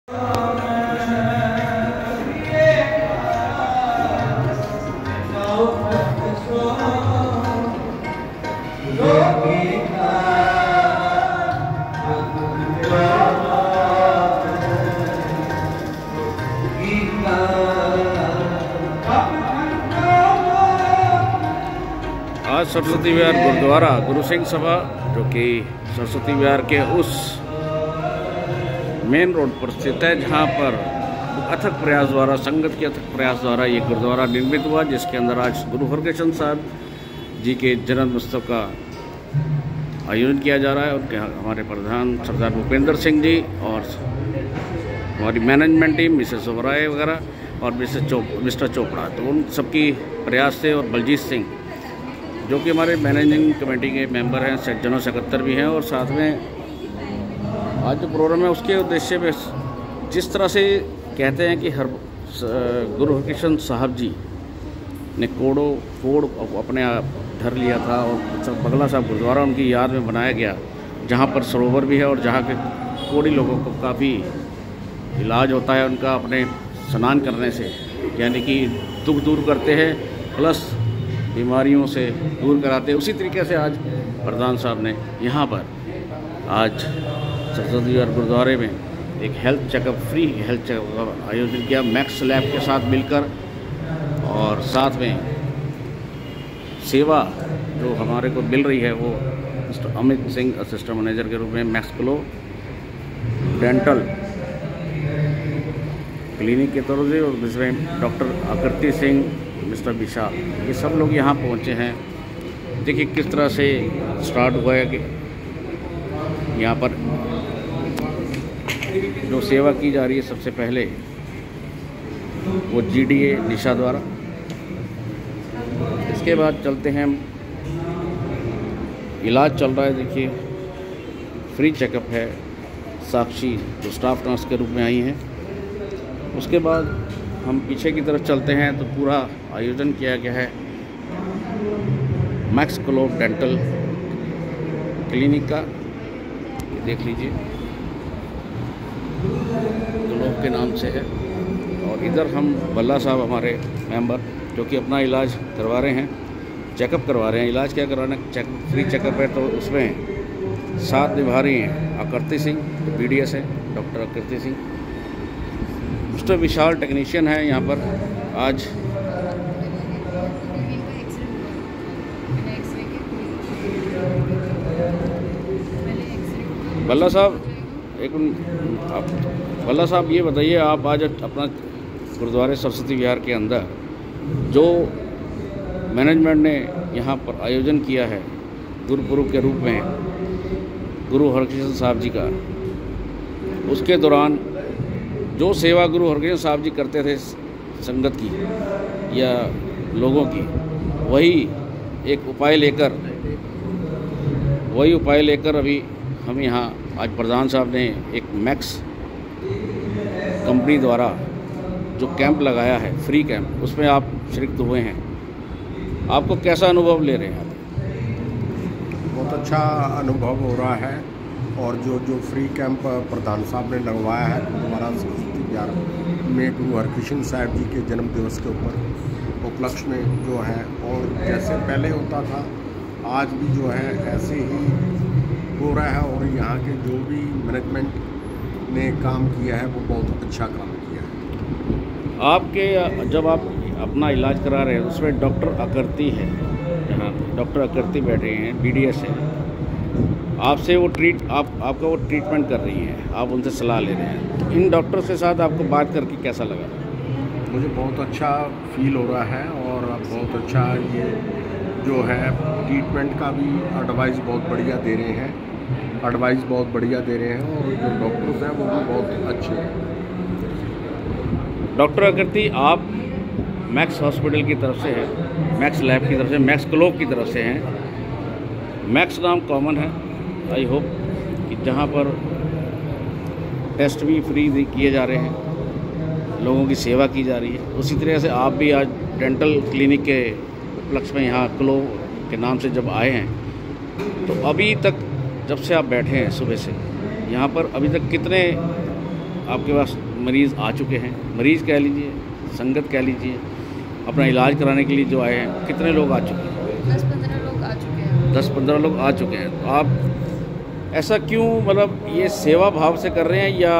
आज सरस्वती विहार गुरुद्वारा गुरु सिंह सभा, जो कि सरस्वती विहार के उस मेन रोड पर स्थित है जहां पर अथक प्रयास द्वारा, संगत के अथक प्रयास द्वारा ये गुरुद्वारा निर्मित हुआ, जिसके अंदर आज गुरु हरकृष्ण साहब जी के जन्म उत्सव का आयोजन किया जा रहा है। उनके हमारे प्रधान सरदार भूपेंद्र सिंह जी और हमारी मैनेजमेंट टीम मिसेस ओबराय वगैरह और मिस्टर चोपड़ा, तो उन सबकी प्रयास से, और बलजीत सिंह जो कि हमारे मैनेजिंग कमेटी के मेंबर हैं, जनरल सेक्रेटरी भी हैं, और साथ में आज जो प्रोग्राम है उसके उद्देश्य में जिस तरह से कहते हैं कि गुरु हरकृष्ण साहब जी ने कोड़ अपने आप धर लिया था, और बगला साहब गुरुद्वारा उनकी याद में बनाया गया, जहाँ पर सरोवर भी है और जहाँ के कोड़ी लोगों को काफ़ी इलाज होता है उनका अपने स्नान करने से, यानी कि दुख दूर करते हैं प्लस बीमारियों से दूर कराते हैं। उसी तरीके से आज प्रधान साहब ने यहाँ पर आज सरस्वती विहार गुरुद्वारे में एक health checkup, free health checkup का आयोजन किया मैक्स लैब के साथ मिलकर, और साथ में सेवा जो हमारे को मिल रही है वो mister Amit Singh assistant manager के रूप में मैक्स ग्लो डेंटल क्लिनिक के तौर से, और जिसमें डॉक्टर आकृति सिंह, मिस्टर विशाल, ये सब लोग यहाँ पहुँचे हैं। देखिए किस तरह से स्टार्ट हुआ है कि यहाँ पर जो सेवा की जा रही है सबसे पहले वो GDA निशा द्वारा, इसके बाद चलते हैं, इलाज चल रहा है, देखिए फ्री चेकअप है, साक्षी जो स्टाफ नर्स के रूप में आई हैं। उसके बाद हम पीछे की तरफ चलते हैं तो पूरा आयोजन किया गया है मैक्स ग्लो डेंटल क्लिनिक का, देख लीजिए ग्लोब के नाम से है। और इधर हम बल्ला साहब हमारे मेंबर जो कि अपना इलाज करवा रहे हैं, चेकअप करवा रहे हैं। इलाज क्या करवाना, फ्री चेकअप है, तो उसमें साथ निभा रही हैं आकृति सिंह, BDS है डॉक्टर आकृति सिंह, मिस्टर विशाल टेक्नीशियन है यहाँ पर आज। बल्ला साहब बल्ला साहब ये बताइए, आप आज अपना गुरुद्वारे सरस्वती विहार के अंदर जो मैनेजमेंट ने यहाँ पर आयोजन किया है गुरुपुरब के रूप में गुरु हरकृष्ण साहब जी का, उसके दौरान जो सेवा गुरु हरकृष्ण साहब जी करते थे संगत की या लोगों की, वही उपाय लेकर अभी हम यहाँ आज प्रधान साहब ने एक मैक्स कंपनी द्वारा जो कैंप लगाया है, फ्री कैंप, उसमें आप शिरकत हुए हैं। आपको कैसा अनुभव ले रहे हैं? बहुत अच्छा अनुभव हो रहा है, और जो फ्री कैंप प्रधान साहब ने लगवाया है गुरुद्वारा सरस्वती विहार में गुरु हरकृष्ण साहब जी के जन्म दिवस के ऊपर उपलक्ष्य में जो है, और जैसे पहले होता था आज भी जो है ऐसे ही हो रहा है, और यहाँ के जो भी मैनेजमेंट ने काम किया है वो बहुत अच्छा काम किया है। आपके जब आप अपना इलाज करा रहे हैं उसमें डॉक्टर आकृति है, यहाँ डॉक्टर आकृति बैठे हैं, BDS है, आपसे वो आपका वो ट्रीटमेंट कर रही हैं, आप उनसे सलाह ले रहे हैं, तो इन डॉक्टर्स के साथ आपको बात करके कैसा लगा? मुझे बहुत अच्छा फील हो रहा है, और बहुत अच्छा ये जो है ट्रीटमेंट का भी एडवाइस बहुत बढ़िया दे रहे हैं, और जो डॉक्टर्स हैं वो भी बहुत अच्छे हैं। डॉक्टर आकृति, आप मैक्स हॉस्पिटल की तरफ से है, मैक्स लैब की तरफ से, मैक्स ग्लोब की तरफ से हैं। मैक्स नाम कॉमन है, आई होप कि जहाँ पर टेस्ट भी फ्री किए जा रहे हैं, लोगों की सेवा की जा रही है, उसी तरह से आप भी आज डेंटल क्लिनिक के उपलक्ष्य में यहाँ ग्लोब के नाम से जब आए हैं, तो अभी तक जब से आप बैठे हैं सुबह से यहाँ पर, अभी तक कितने आपके पास मरीज़ आ चुके हैं, मरीज़ कह लीजिए, संगत कह लीजिए, अपना इलाज कराने के लिए जो आए हैं, कितने लोग आ चुके हैं? 10-15 लोग आ चुके हैं। 10-15 लोग आ चुके हैं। तो आप ऐसा क्यों, मतलब ये सेवा भाव से कर रहे हैं या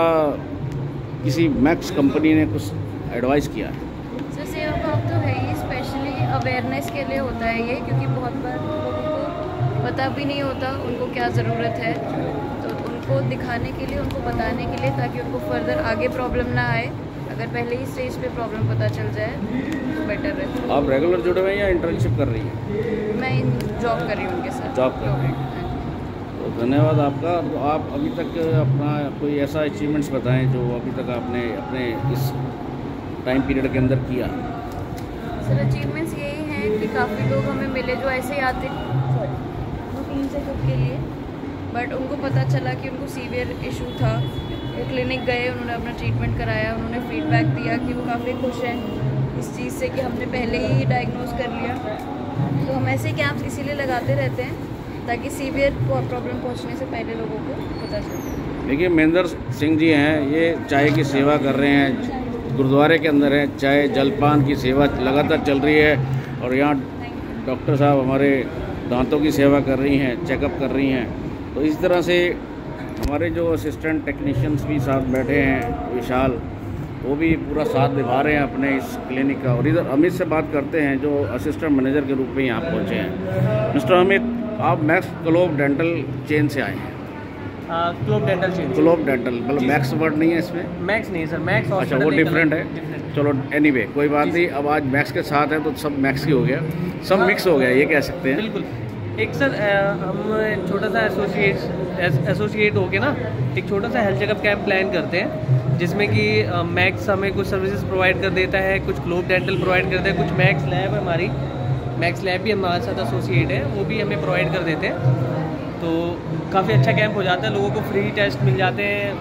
किसी मैक्स कंपनी ने कुछ एडवाइस किया है? सर सेवा भाव तो है ही, स्पेशली अवेयरनेस के लिए होता है ये, क्योंकि बहुत बार लोगों को पता भी नहीं होता उनको क्या ज़रूरत है, तो उनको दिखाने के लिए, उनको बताने के लिए, ताकि उनको फर्दर आगे प्रॉब्लम ना आए। अगर पहले ही स्टेज पे प्रॉब्लम पता चल जाए तो बेटर है। आप रेगुलर जुड़े हुए हैं या इंटर्नशिप कर रही हैं? मैं जॉब कर रही हूँ उनके साथ। जॉब कर रही हैं। तो धन्यवाद आपका। तो आप अभी तक अपना कोई ऐसा अचीवमेंट्स बताएं जो अभी तक आपने अपने इस टाइम पीरियड के अंदर किया। सर अचीवमेंट्स यही हैं कि काफ़ी लोग हमें मिले जो ऐसे ही आते रूटीन चेकअप के लिए, बट उनको पता चला कि उनको सीवियर इशू था, वो क्लिनिक गए, उन्होंने अपना ट्रीटमेंट कराया, उन्होंने फीडबैक दिया कि वो काफ़ी खुश हैं इस चीज़ से कि हमने पहले ही डायग्नोज कर लिया। तो हम ऐसे कैंप्स इसीलिए लगाते रहते हैं ताकि सीवियर प्रॉब्लम पहुंचने से पहले लोगों को पता चले। देखिए महेंद्र सिंह जी हैं, ये चाय की सेवा कर रहे हैं, गुरुद्वारे के अंदर है, चाय जलपान की सेवा लगातार चल रही है, और यहाँ डॉक्टर साहब हमारे दांतों की सेवा कर रही हैं, चेकअप कर रही हैं। तो इस तरह से हमारे जो असिस्टेंट टेक्नीशियंस भी साथ बैठे हैं, विशाल, वो भी पूरा साथ निभा रहे हैं अपने इस क्लिनिक का। और इधर अमित से बात करते हैं जो असिस्टेंट मैनेजर के रूप में यहाँ पहुँचे हैं। मिस्टर अमित, आप मैक्स ग्लोब डेंटल चेन से आए हैं? Globe Dental chain. Globe Dental मतलब मैक्स वर्ड नहीं है इसमें? मैक्स नहीं सर, मैक्स। अच्छा, वो डिफरेंट है। चलो एनीवे कोई बात नहीं। अब आज मैक्स के साथ है तो सब मैक्स ही हो गया, सब मिक्स हो गया, ये कह सकते हैं। बिल्कुल। एक सर हम छोटा सा एसोसिएट होके ना एक छोटा सा हेल्थ चेकअप कैंप प्लान करते हैं, जिसमें कि मैक्स हमें कुछ सर्विसेज प्रोवाइड कर देता है, कुछ ग्लोब डेंटल प्रोवाइड करता है, कुछ मैक्स लैब है, हमारी मैक्स लैब भी हमारे साथ एसोसिएट है, वो भी हमें प्रोवाइड कर देते हैं। तो काफ़ी अच्छा कैंप हो जाता है, लोगों को फ्री टेस्ट मिल जाते हैं,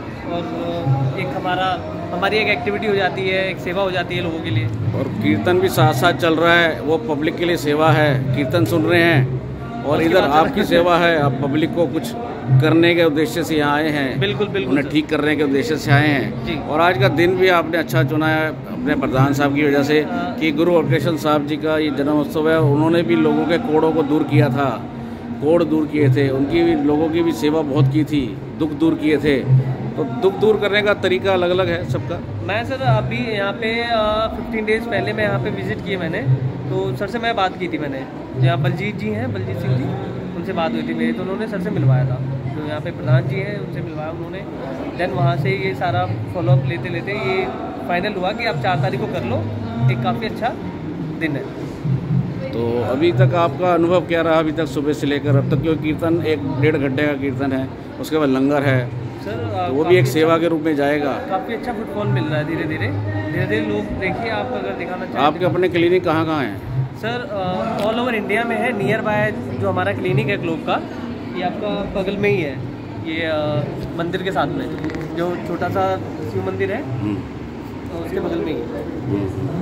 और एक हमारी एक एक्टिविटी हो जाती है, एक सेवा हो जाती है लोगों के लिए। और कीर्तन भी साथ साथ चल रहा है, वो पब्लिक के लिए सेवा है, कीर्तन सुन रहे हैं, और इधर आपकी सेवा है, आप पब्लिक को कुछ करने के उद्देश्य से यहाँ आए हैं। बिल्कुल बिल्कुल, उन्हें ठीक करने के उद्देश्य से आए हैं जी। और आज का दिन भी आपने अच्छा चुना है अपने प्रधान साहब की वजह से कि गुरु हरकृष्ण साहब जी का ये जन्मोत्सव है। उन्होंने भी लोगों के कोड़ों को दूर किया था, कोड़ दूर किए थे, उनकी भी लोगों की भी सेवा बहुत की थी, दुख दूर किए थे। तो दुख दूर करने का तरीका अलग अलग है सबका। मैं सर अभी यहाँ पे 15 डेज़ पहले मैं यहाँ पे विज़िट किए मैंने, तो सर से मैं बात की थी मैंने, यहाँ बलजीत जी हैं, बलजीत सिंह जी, उनसे बात हुई थी मेरी, तो उन्होंने सर से मिलवाया था। तो यहाँ पे प्रधान जी हैं, उनसे मिलवाया उन्होंने। देन वहाँ से ये सारा फॉलोअप लेते लेते ये फाइनल हुआ कि आप 4 तारीख को कर लो, एक काफ़ी अच्छा दिन है। तो अभी तक आपका अनुभव क्या रहा अभी तक सुबह से लेकर अब तक? क्योंकि कीर्तन 1-1.5 घंटे का कीर्तन है, उसके बाद लंगर है, सर तो वो भी एक सेवा के रूप में जाएगा। काफ़ी अच्छा फुटफॉल मिल रहा है धीरे धीरे लोग। देखिए आप अगर दिखाना चाहें, आपके अपने क्लिनिक कहाँ कहाँ हैं? सर ऑल ओवर इंडिया में है। नियर बाय जो हमारा क्लिनिक है ग्लोब का, ये आपका बगल में ही है, ये मंदिर के साथ में जो छोटा सा शिव मंदिर है, तो उसके बगल में ही है।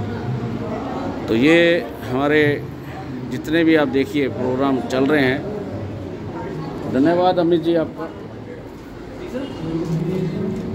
तो ये हमारे जितने भी आप देखिए प्रोग्राम चल रहे हैं। धन्यवाद अमित जी आपका।